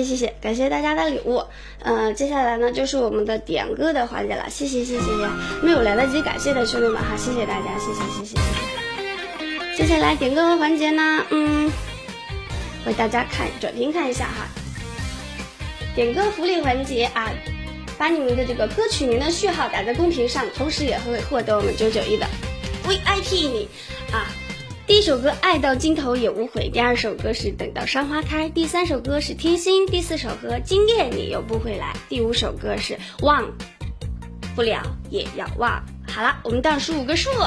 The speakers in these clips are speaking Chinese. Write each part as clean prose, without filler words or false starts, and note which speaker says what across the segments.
Speaker 1: 谢谢，感谢大家的礼物。接下来呢就是我们的点歌的环节了，谢谢，没有来得及感谢的兄弟们哈，谢谢大家，谢谢。接下来点歌环节呢，为大家转屏看一下哈。点歌福利环节啊，把你们的这个歌曲名的序号打在公屏上，同时也会获得我们991的 VIP 啊。第一首歌《爱到尽头也无悔》，第二首歌是《等到山花开》，第三首歌是《贴心》，第四首歌《今夜你又不会来》，第五首歌是《忘不了也要忘》。好了，我们倒数5个数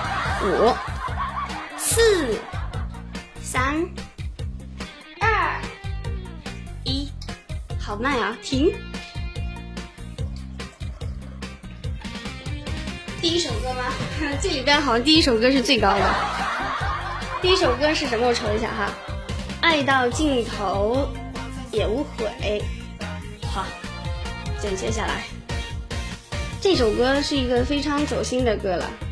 Speaker 1: ，5、4、3、2、1，好慢啊！停。第一首歌吗？这里边好像第一首歌是最高的。第一首歌是什么？我瞅一下哈，爱到尽头也无悔。好，紧接下来，这首歌是一个非常走心的歌了。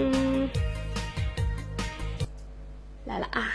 Speaker 1: 来了啊。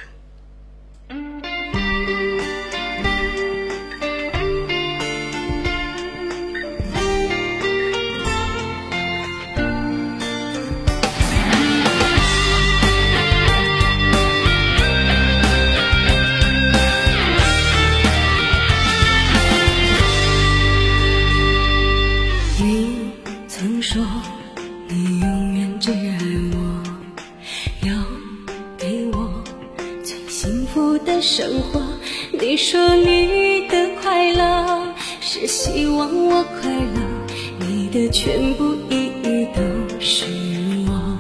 Speaker 2: 生活，你说你的快乐是希望我快乐，你的全部意义都是我。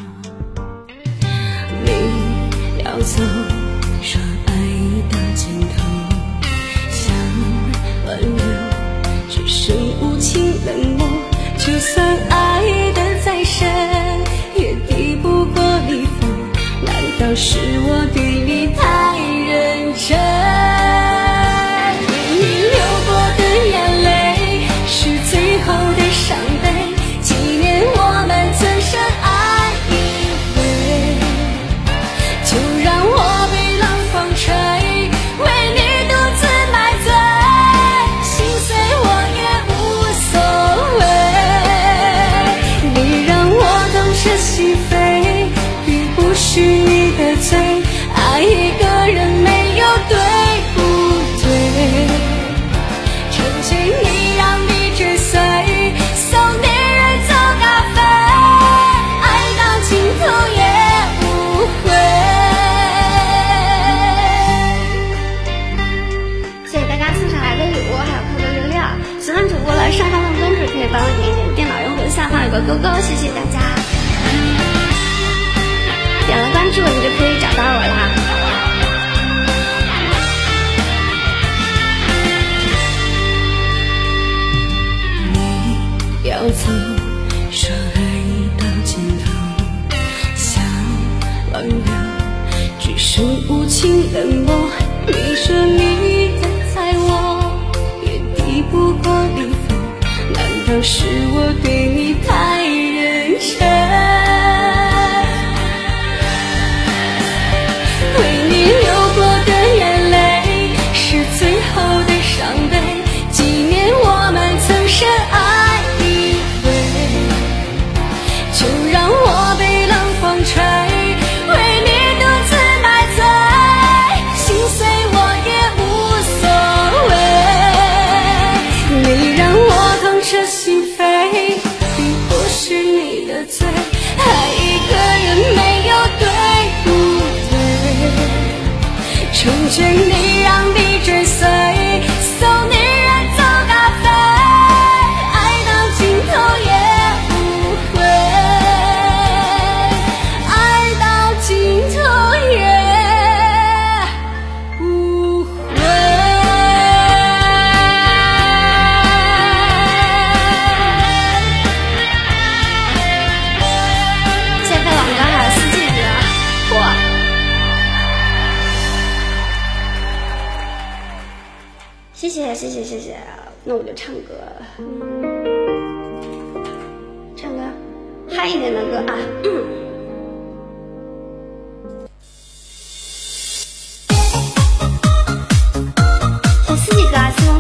Speaker 2: 你要走，说爱到尽头，想挽留，只剩无情冷漠。就算爱得再深，也抵不过离风。难道是我对你太认真？为你流过的眼泪是最后的伤悲，纪念我们曾深爱一回。就让我被冷风吹，为你独自买醉，心碎我也无所谓。你让我痛彻心扉，并不是你的罪，爱一个人没有对不对，成全你让你追随，送别人走咖啡，爱到尽头也无悔。
Speaker 1: 谢谢大家送上来的礼物，还有扣的流量。喜欢主播了，上方的公主可以帮我点一点，电脑用户下方有个勾勾，谢谢大家。点了关注你就可以找到我啦。
Speaker 2: 你要走，说爱到尽头，想挽留，只剩无情冷漠。你说你的在我，也抵不过离风。难道是我对你太认真？为你流过的眼泪是最后的伤悲，纪念我们曾深爱一回。就让我被冷风吹，为你独自买醉，心碎我也无所谓。你让我痛彻心扉，并不是你的罪，爱一个人没有对不对，成全你让你追随，送你人走咖啡，爱到尽头也无悔，爱到尽头也无悔。
Speaker 1: 谢谢网哥还有四季哥，嚯！谢谢，那我就唱歌，唱个嗨一点的歌啊。小四季哥，希望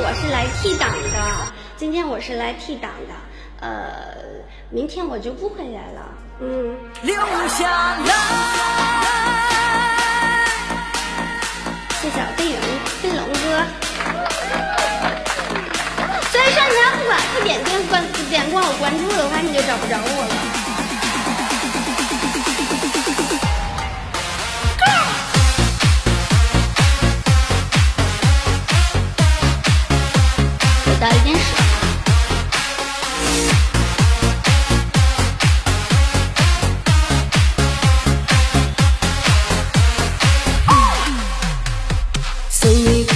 Speaker 1: 我是来替档的，今天我是来替档的，明天我就不回来了。
Speaker 2: 留下来。
Speaker 1: 谢小飞龙飞龙哥。所以说你要不点关我关注的话，你就找不着我了。有到一点水。
Speaker 2: 送你。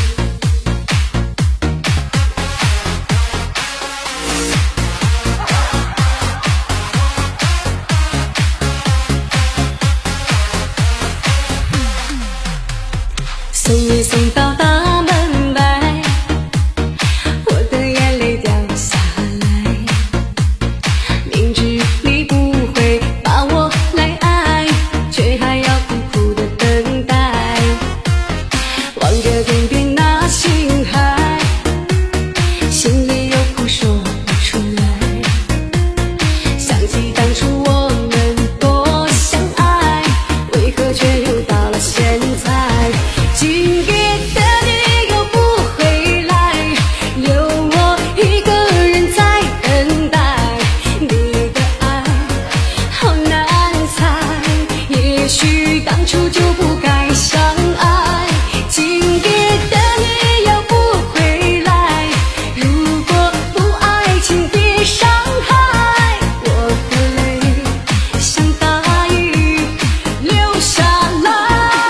Speaker 2: 送你送到大门外，我的眼泪掉下来。明知你不会把我来爱，却还要苦苦的等待。望着天边那星海，心里有苦说不出来。想起当初我们多相爱，为何却又到了现在？今夜的你又不回来，留我一个人在等待。你的爱好难猜，也许当初就不该相爱。今夜的你又不回来，如果不爱请别伤害。我的泪像大雨流下来。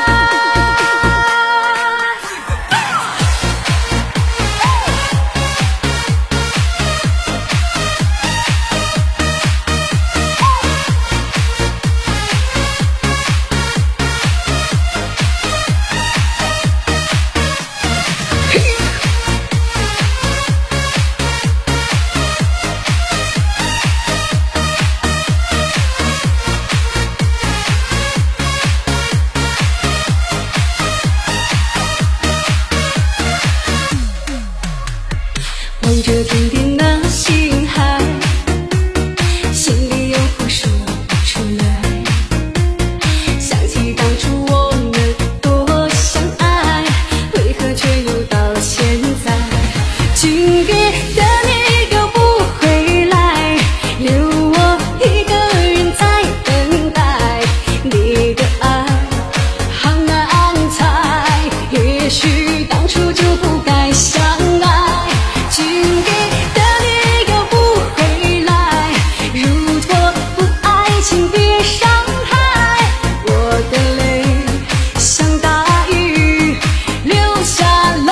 Speaker 2: 望着天边那星海，心里有苦说不出来。想起当初我们多相爱，为何却又到了现在？今夜的你又不回来，留我一个人在等待。你的爱好难猜，也许当初就不该相爱。今夜的你又不回来，如果不爱请别伤害。我的泪像大雨流下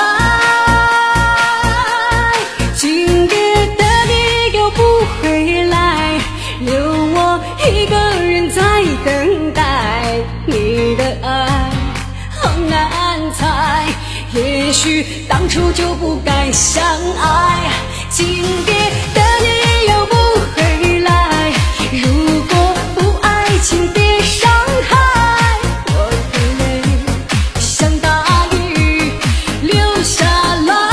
Speaker 2: 来。今夜的你又不回来，留我一个人在等待。你的爱好难猜，也许当初就不该相爱。今夜的你又不回来，如果不爱请别伤害。我的泪像大雨流下来。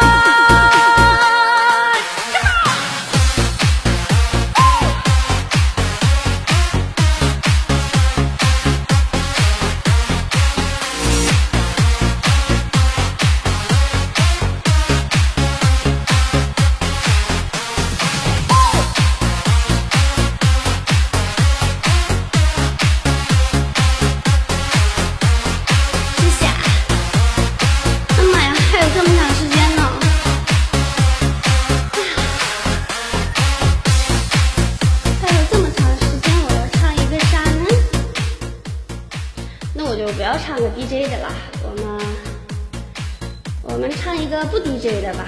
Speaker 1: 谢谢。哎妈呀，还有这么长时间呢！还有这么长时间，我要唱一个啥呢？那我就不要唱个 DJ 的了，我们唱一个不 DJ 的吧。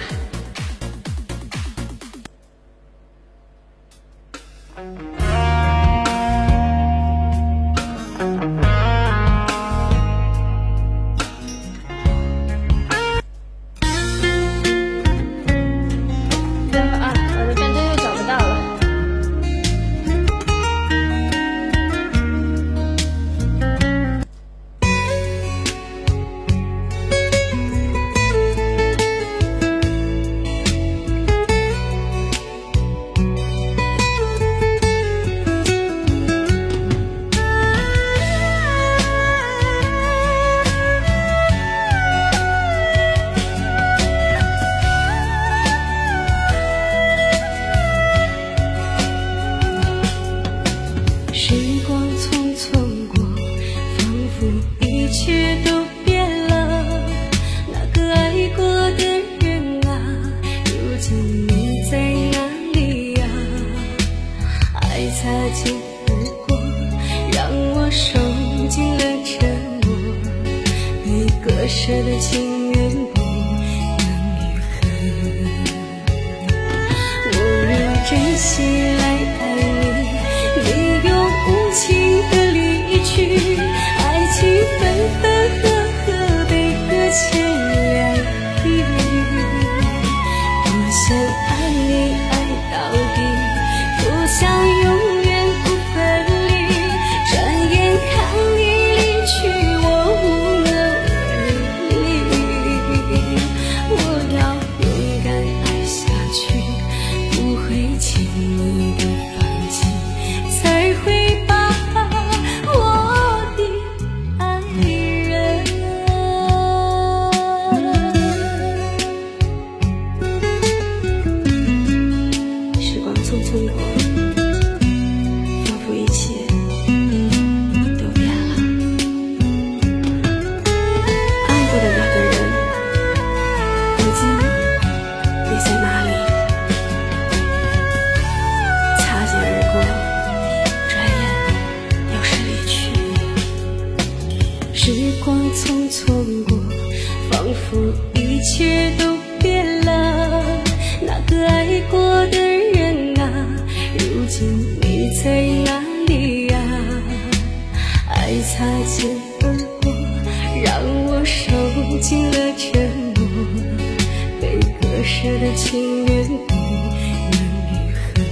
Speaker 1: 我的跟队又找不到了。
Speaker 2: 舍的情缘不能愈合。我用真心来爱你，你用无情的离去，爱情分分合合，悲歌千两地。多想爱你爱到底，多想永远不分离，转眼看你离去，我无能为力。我要勇敢爱下去，不会轻易的放弃，才会把我的爱人。时光匆匆过，仿佛一切都变了。爱过的那个人，如今你在哪里？擦肩而过，转眼又是离去。时光匆匆过，仿佛一切都变了。那个爱过的人啊，如今你在哪里呀？爱擦肩而过，让我受尽了折磨，被割舍的情缘不能愈合。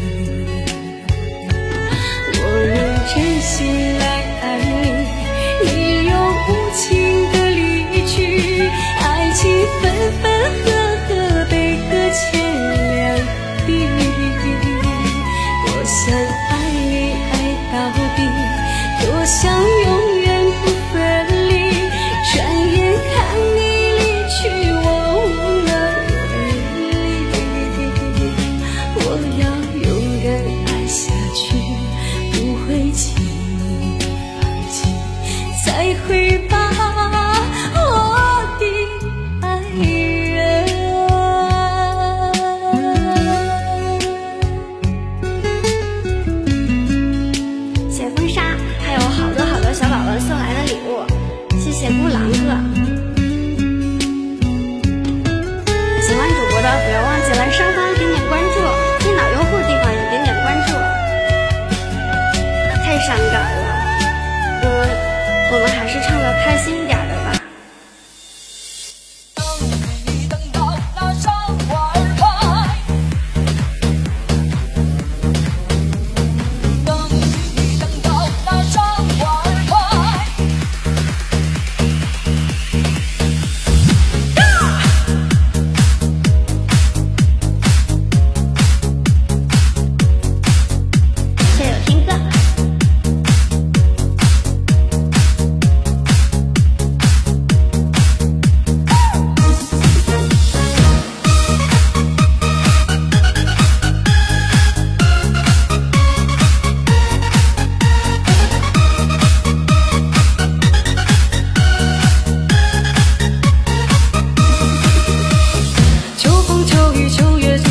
Speaker 2: 我用真心来爱你，你用无情的离去，爱情分分合合，悲歌千两地。多想爱你爱到底，多想永远不分离，转眼看你离去，我无能为力。我要勇敢爱下去，不会轻易的放弃，才会把我的爱人。
Speaker 1: 谢风沙，还有好多小宝宝送来的礼物，谢谢孤狼哥。喜欢主播的不要忘记来上方点点关注，电脑用户地方也点点关注。太伤感了，我们还是唱的开心一点的吧。
Speaker 3: 等到那山花儿开，等到那山花儿开。
Speaker 1: 谢谢有听歌。
Speaker 2: 秋风秋雨秋月